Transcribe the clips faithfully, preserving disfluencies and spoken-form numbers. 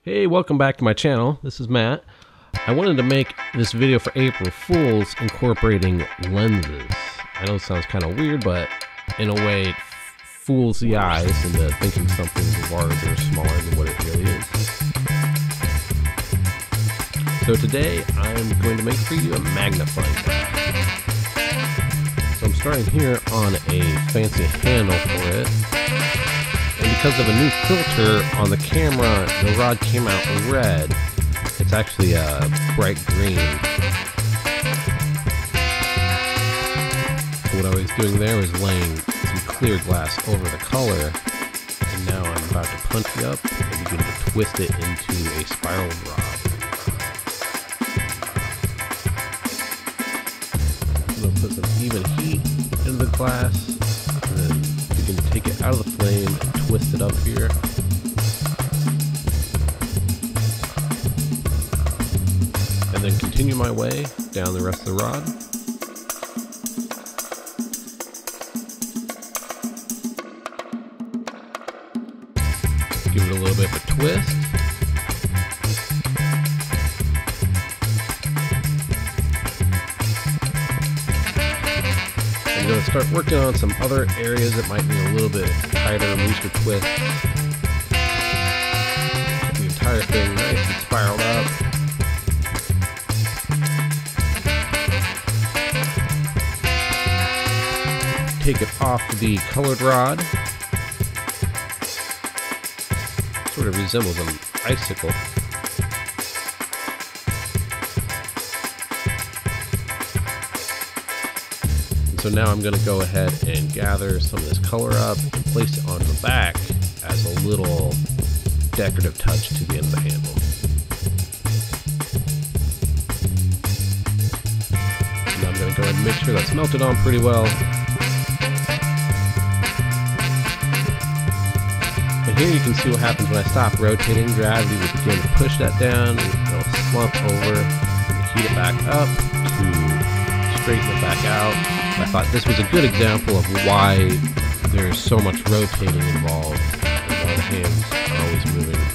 Hey, welcome back to my channel. This is Matt. I wanted to make this video for April Fools incorporating lenses. I know it sounds kind of weird, but in a way it fools the eyes into thinking something's larger or smaller than what it really is. So today I'm going to make for you a magnifying glass. So I'm starting here on a fancy handle for it. And because of a new filter on the camera, the rod came out red. It's actually a bright green. So what I was doing there was laying some clear glass over the color. And now I'm about to punch it up and begin to twist it into a spiral rod. I'm going to put some even heat into the glass. And then you can take it out of the flame and twist it up here. And then continue my way down the rest of the rod. Give it a little bit of a twist. I'm going to start working on some other areas that might need a little bit tighter, looser twist. The entire thing nice and spiraled up. Take it off the colored rod. Sort of resembles an icicle. So now I'm going to go ahead and gather some of this color up and place it on the back as a little decorative touch to the end of the handle. And I'm going to go ahead and make sure that's melted on pretty well. And here you can see what happens when I stop rotating. Gravity will begin to push that down. It'll slump over and heat it back up to straighten it back out. I thought this was a good example of why there's so much rotating involved and why the hands are always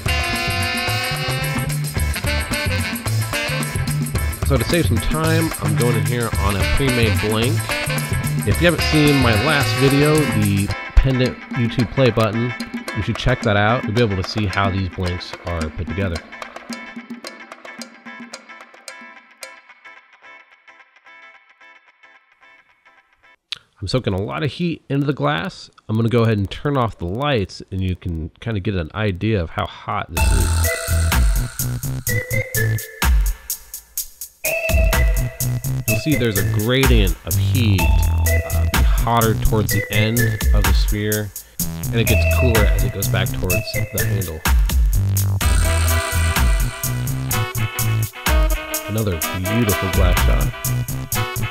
moving. So to save some time, I'm going in here on a pre-made blank. If you haven't seen my last video, the Pendant YouTube play button, you should check that out. You'll be able to see how these blanks are put together. I'm soaking a lot of heat into the glass. I'm going to go ahead and turn off the lights and you can kind of get an idea of how hot this is. You'll see there's a gradient of heat, uh, be hotter towards the end of the sphere, and it gets cooler as it goes back towards the handle. Another beautiful glass shot.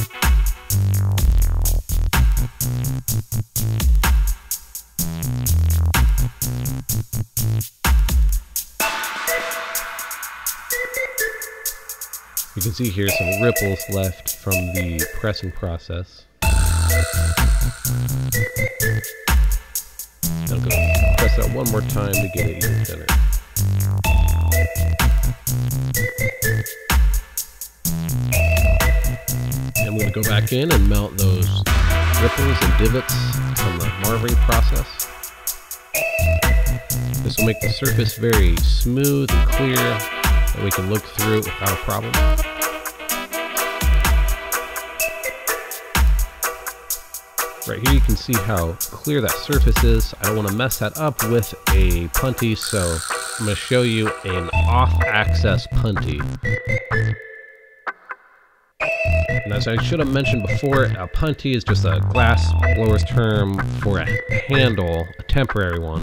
You can see here some ripples left from the pressing process. I'm going to press that one more time to get it even thinner. And I'm going to go back in and melt those ripples and divots from the marvering process. This will make the surface very smooth and clear, that we can look through it without a problem. Right here you can see how clear that surface is. I don't want to mess that up with a punty, so I'm going to show you an off-axis punty. And as I should have mentioned before, a punty is just a glass blower's term for a handle, a temporary one.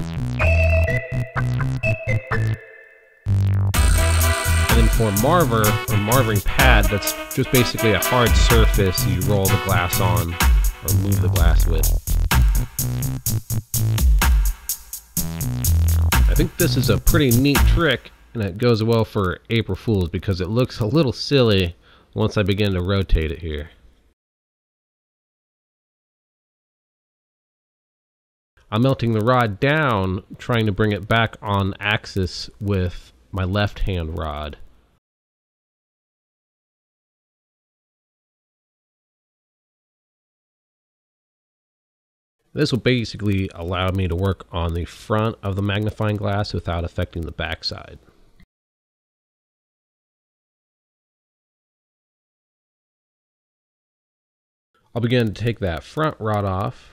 And then for marver, or marvering pad, that's just basically a hard surface you roll the glass on or move the glass with. I think this is a pretty neat trick, and it goes well for April Fools because it looks a little silly once I begin to rotate it here. I'm melting the rod down, trying to bring it back on axis with my left hand rod. This will basically allow me to work on the front of the magnifying glass without affecting the backside. I'll begin to take that front rod off.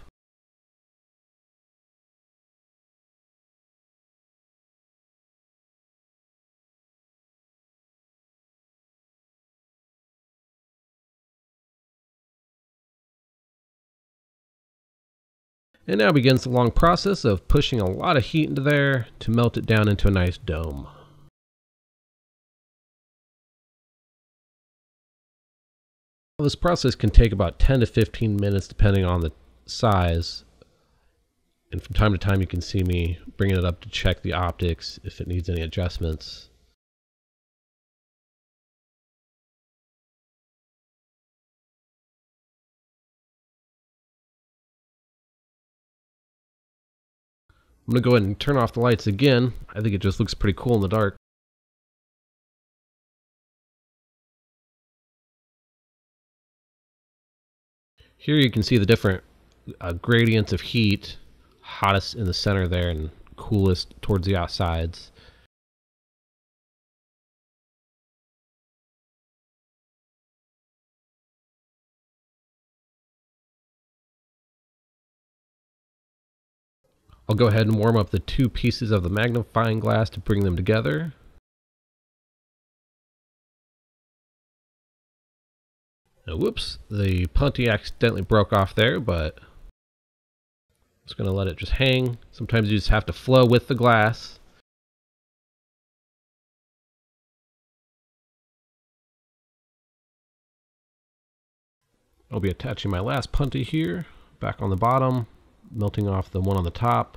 And now begins the long process of pushing a lot of heat into there to melt it down into a nice dome. Well, this process can take about ten to fifteen minutes depending on the size. And from time to time you can see me bringing it up to check the optics if it needs any adjustments. I'm going to go ahead and turn off the lights again. I think it just looks pretty cool in the dark. Here you can see the different uh, gradients of heat, hottest in the center there and coolest towards the outsides. I'll go ahead and warm up the two pieces of the magnifying glass to bring them together. Now, whoops, the punty accidentally broke off there, but I'm just going to let it just hang. Sometimes you just have to flow with the glass. I'll be attaching my last punty here, back on the bottom, melting off the one on the top.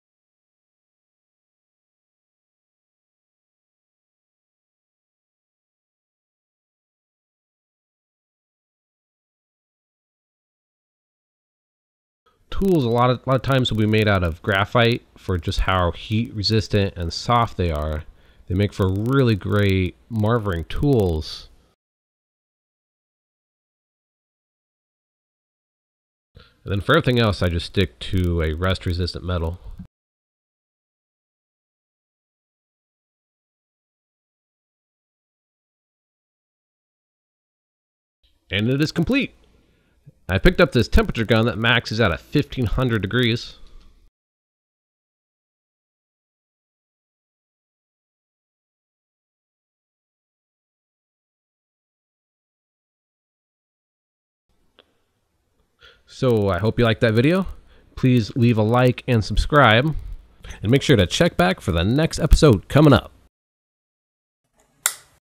Tools a lot of, a lot of times will be made out of graphite for just how heat resistant and soft they are. They make for really great marvering tools. And then for everything else, I just stick to a rust resistant metal. And it is complete. I picked up this temperature gun that maxes out at fifteen hundred degrees. So I hope you liked that video. Please leave a like and subscribe. And make sure to check back for the next episode coming up.